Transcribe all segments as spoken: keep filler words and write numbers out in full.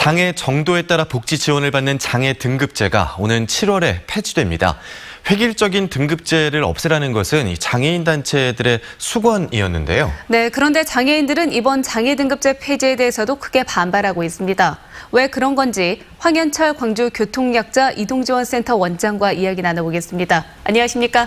장애 정도에 따라 복지 지원을 받는 장애 등급제가 오는 칠월에 폐지됩니다. 획일적인 등급제를 없애라는 것은 이 장애인 단체들의 수건이었는데요. 네, 그런데 장애인들은 이번 장애 등급제 폐지에 대해서도 크게 반발하고 있습니다. 왜 그런 건지 황현철 광주교통약자 이동지원센터 원장과 이야기 나눠보겠습니다. 안녕하십니까?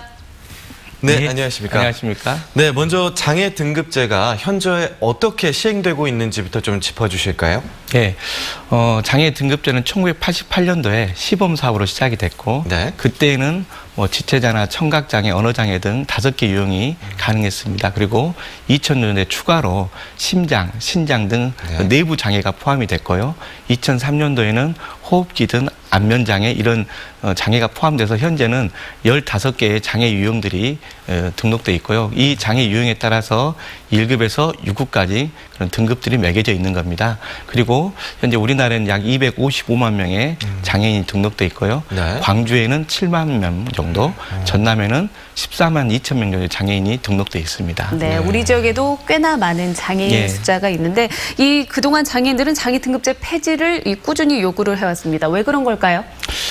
네, 네, 안녕하십니까? 안녕하십니까? 네, 먼저 장애 등급제가 현재 어떻게 시행되고 있는지부터 좀 짚어주실까요? 네, 어, 장애 등급제는 천구백팔십팔 년도에 시범 사업으로 시작이 됐고, 네. 그때는 뭐 지체자나 청각장애, 언어장애 등 다섯 개 유형이 음. 가능했습니다. 그리고 이천 년에 추가로 심장, 신장 등 네. 내부 장애가 포함이 됐고요. 이천삼 년도에는 호흡기 등 안면장애 이런 장애가 포함돼서 현재는 열다섯 개의 장애 유형들이 등록돼 있고요. 이 장애 유형에 따라서 일 급에서 육 급까지 그런 등급들이 매겨져 있는 겁니다. 그리고 현재 우리나라에는 약 이백오십오만 명의 장애인이 등록돼 있고요. 네. 광주에는 칠만 명 정도, 음. 전남에는 십사만 이천 명 정도의 장애인이 등록돼 있습니다. 네, 네. 우리 지역에도 꽤나 많은 장애인 네. 숫자가 있는데 이 그동안 장애인들은 장애 등급제 폐지를 꾸준히 요구를 해왔습니다. 왜 그런 걸까요?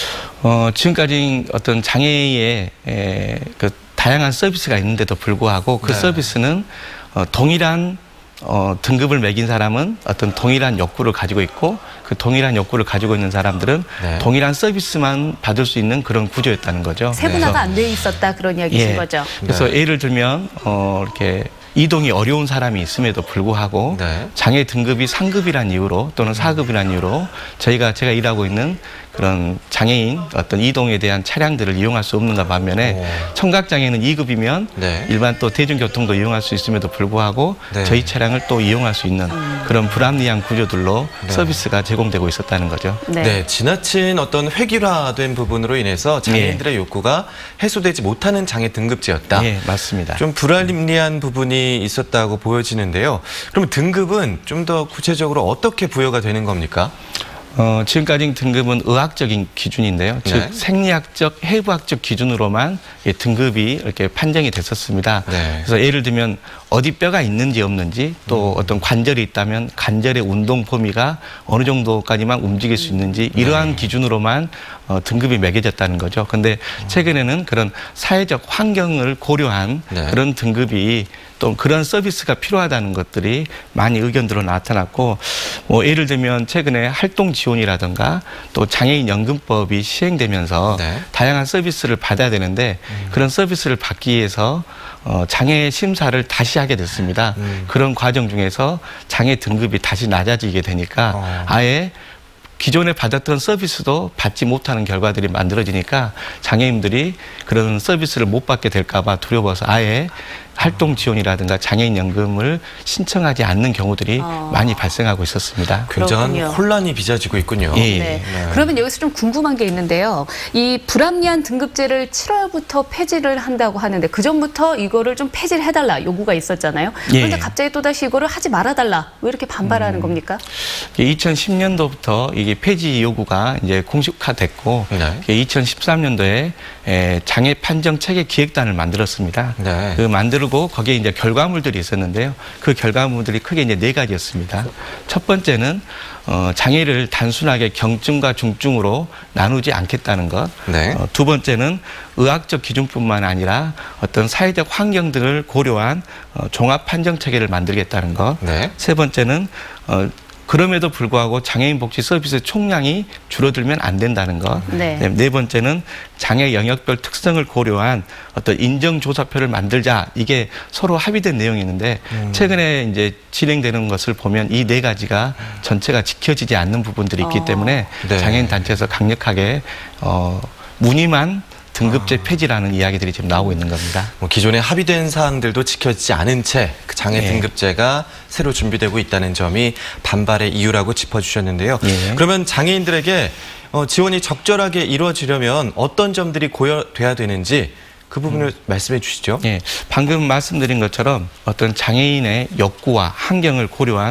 어, 지금까지 어떤 장애의 에, 그 다양한 서비스가 있는데도 불구하고 그 네. 서비스는 어, 동일한 어, 등급을 매긴 사람은 어떤 동일한 욕구를 가지고 있고 그 동일한 욕구를 가지고 있는 사람들은 네. 동일한 서비스만 받을 수 있는 그런 구조였다는 거죠. 세분화가 안 돼 있었다 그런 이야기신 예. 거죠. 그래서 네. 예를 들면 어, 이렇게 이동이 어려운 사람이 있음에도 불구하고 네. 장애 등급이 삼 급이란 이유로 또는 사 급이란 이유로 저희가 제가 일하고 있는 그런 장애인 어떤 이동에 대한 차량들을 이용할 수 없는가 반면에 오. 청각장애는 이 급이면 네. 일반 또 대중교통도 이용할 수 있음에도 불구하고 네. 저희 차량을 또 이용할 수 있는 음. 그런 불합리한 구조들로 네. 서비스가 제공되고 있었다는 거죠. 네. 네, 지나친 어떤 획일화된 부분으로 인해서 장애인들의 네. 욕구가 해소되지 못하는 장애 등급제였다. 네, 맞습니다. 좀 불합리한 부분이 있었다고 보여지는데요. 그럼 등급은 좀 더 구체적으로 어떻게 부여가 되는 겁니까? 어, 지금까지 등급은 의학적인 기준인데요. 네. 즉 생리학적, 해부학적 기준으로만 등급이 이렇게 판정이 됐었습니다. 네. 그래서 예를 들면 어디 뼈가 있는지 없는지 또 음. 어떤 관절이 있다면 관절의 운동 범위가 어느 정도까지만 움직일 수 있는지 이러한 네. 기준으로만 어, 등급이 매겨졌다는 거죠. 근데 최근에는 그런 사회적 환경을 고려한 네. 그런 등급이 또 그런 서비스가 필요하다는 것들이 많이 의견들로 나타났고 뭐 예를 들면 최근에 활동 지원이라든가 또 장애인 연금법이 시행되면서 네. 다양한 서비스를 받아야 되는데 음. 그런 서비스를 받기 위해서 어, 장애 심사를 다시 하게 됐습니다. 음. 그런 과정 중에서 장애 등급이 다시 낮아지게 되니까 어. 아예 기존에 받았던 서비스도 받지 못하는 결과들이 만들어지니까 장애인들이 그런 서비스를 못 받게 될까 봐 두려워서 아예 활동 지원이라든가 장애인 연금을 신청하지 않는 경우들이 어. 많이 발생하고 있었습니다. 굉장한 그렇군요. 혼란이 빚어지고 있군요. 예. 네. 네. 그러면 여기서 좀 궁금한 게 있는데요. 이 불합리한 등급제를 칠월부터 폐지를 한다고 하는데 그 전부터 이거를 좀 폐지를 해달라 요구가 있었잖아요. 그런데 예. 갑자기 또다시 이거를 하지 말아달라. 왜 이렇게 반발하는 음. 겁니까? 이천십 년도부터 이게 폐지 요구가 이제 공식화됐고 네. 이천십삼 년도에 장애 판정 체계 기획단을 만들었습니다. 네. 그 만들 그리고 거기에 이제 결과물들이 있었는데요. 그 결과물들이 크게 이제 네 가지였습니다. 첫 번째는 어, 장애를 단순하게 경증과 중증으로 나누지 않겠다는 것. 네. 어, 두 번째는 의학적 기준뿐만 아니라 어떤 사회적 환경 등을 고려한 어, 종합 판정 체계를 만들겠다는 것. 네. 세 번째는 어, 그럼에도 불구하고 장애인 복지 서비스 총량이 줄어들면 안 된다는 것. 네. 네 번째는 장애 영역별 특성을 고려한 어떤 인정조사표를 만들자. 이게 서로 합의된 내용이 있는데 음. 최근에 이제 진행되는 것을 보면 이 네 가지가 전체가 지켜지지 않는 부분들이 있기 어. 때문에 네. 장애인 단체에서 강력하게 어, 무늬만 등급제 폐지라는 이야기들이 지금 나오고 있는 겁니다. 뭐 기존에 합의된 사항들도 지켜지지 않은 채 그 장애 네. 등급제가 새로 준비되고 있다는 점이 반발의 이유라고 짚어주셨는데요. 네. 그러면 장애인들에게 어, 지원이 적절하게 이루어지려면 어떤 점들이 고려돼야 되는지 그 부분을 음. 말씀해 주시죠. 네, 방금 말씀드린 것처럼 어떤 장애인의 욕구와 환경을 고려한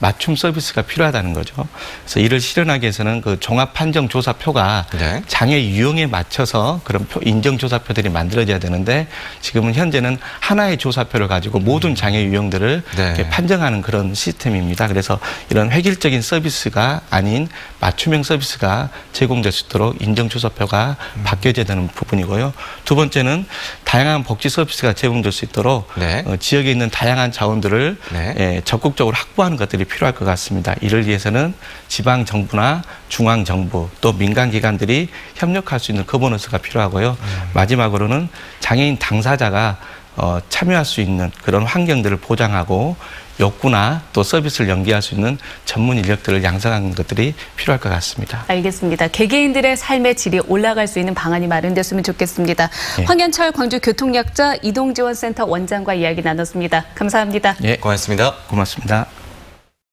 맞춤 서비스가 필요하다는 거죠. 그래서 이를 실현하기 위해서는 그 종합판정조사표가 네. 장애 유형에 맞춰서 그런 표, 인정조사표들이 만들어져야 되는데 지금은 현재는 하나의 조사표를 가지고 모든 장애 유형들을 네. 판정하는 그런 시스템입니다. 그래서 이런 획일적인 서비스가 아닌 맞춤형 서비스가 제공될 수 있도록 인정조사표가 음. 바뀌어져야 되는 부분이고요. 두 번째는 다양한 복지 서비스가 제공될 수 있도록 네. 어, 지역에 있는 다양한 자원들을 네. 예, 적극적으로 확보하는 것들이 필요할 것 같습니다. 이를 위해서는 지방 정부나 중앙 정부 또 민간 기관들이 협력할 수 있는 거버넌스가 필요하고요. 음. 마지막으로는 장애인 당사자가 어, 참여할 수 있는 그런 환경들을 보장하고 욕구나 또 서비스를 연계할 수 있는 전문 인력들을 양성하는 것들이 필요할 것 같습니다. 알겠습니다. 개개인들의 삶의 질이 올라갈 수 있는 방안이 마련됐으면 좋겠습니다. 네. 황현철 광주교통약자 이동지원센터 원장과 이야기 나눴습니다. 감사합니다. 네, 고맙습니다. 고맙습니다.